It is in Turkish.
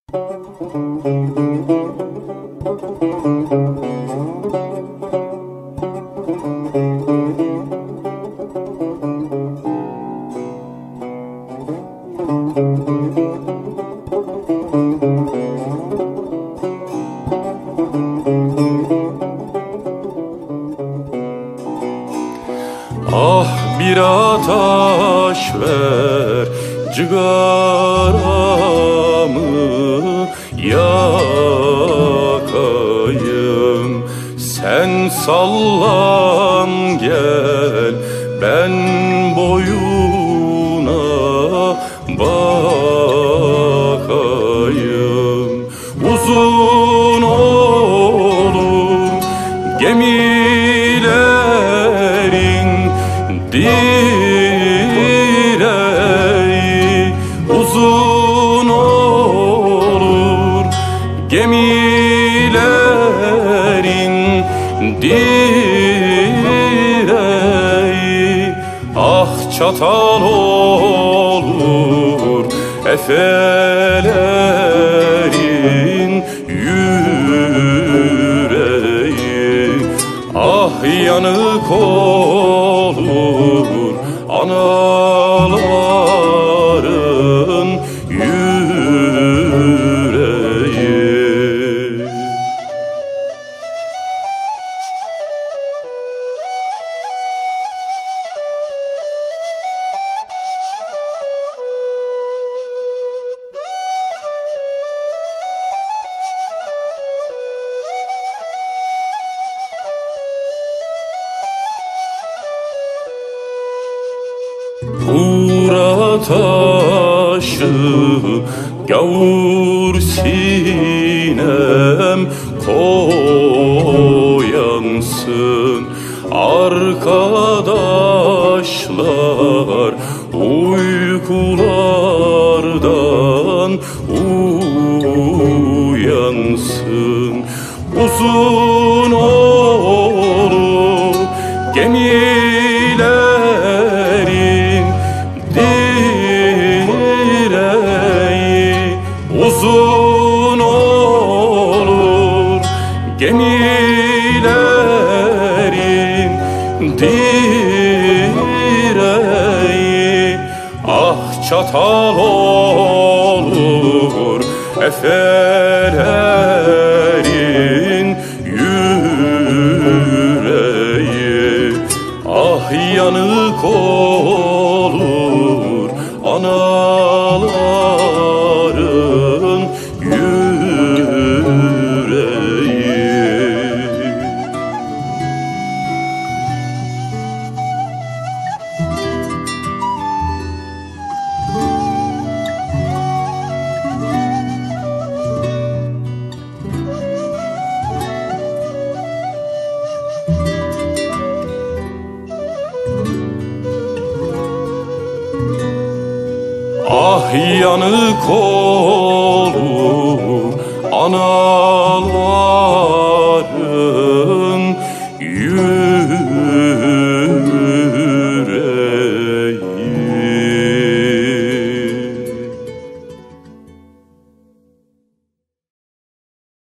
Ah bir ateş ver cigaramı yakayım. Sen sallan gel ben boyuna bakayım. Uzun olur gemilerin direği, uzun olur gemilerin direği. Ah çatal olur efelerin yüreği. Ah yanık olur anaların yüreği. Uğra taşı gavur sinem koyansın. Arkadaşlar uykulardan uyansın. Uzun olur gemilerin direği, uzun olur gemilerin direği. Ah çatal olur efelerin yüreği. Ah yanık olur anaların yüreği. Ah yanık olur analar